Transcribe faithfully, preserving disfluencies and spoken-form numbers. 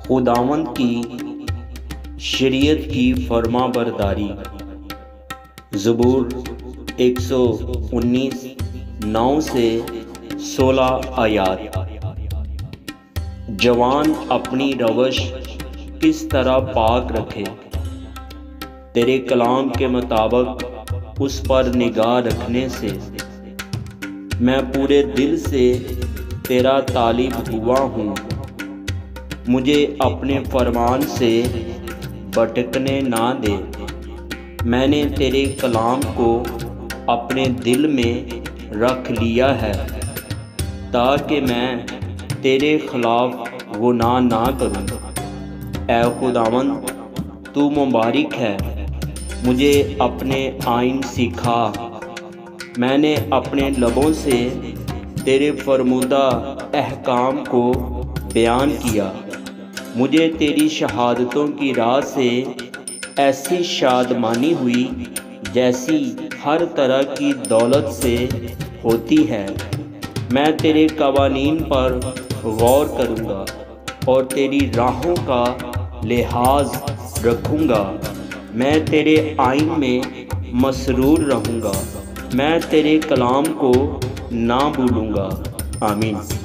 खुदावंद की शरीयत की फरमाबरदारी। ज़बूर एक सौ उन्नीस नौ से सोलह आयात। जवान अपनी रवश किस तरह पाक रखे, तेरे कलाम के मुताबिक उस पर निगाह रखने से मैं पूरे दिल से तेरा तालिब हुआ हूँ। मुझे अपने फरमान से भटकने ना दे। मैंने तेरे कलाम को अपने दिल में रख लिया है ताकि मैं तेरे खिलाफ गुनाह ना करूं। ऐ खुदावंद, तू मुबारक है, मुझे अपने आइन सिखा। मैंने अपने लबों से तेरे फरमूदा अहकाम को बयान किया। मुझे तेरी शहादतों की राह से ऐसी शादमानी हुई जैसी हर तरह की दौलत से होती है। मैं तेरे कवानीन पर गौर करूँगा और तेरी राहों का लिहाज रखूँगा। मैं तेरे आइन में मसरूर रहूँगा। मैं तेरे कलाम को ना भूलूँगा। आमीन।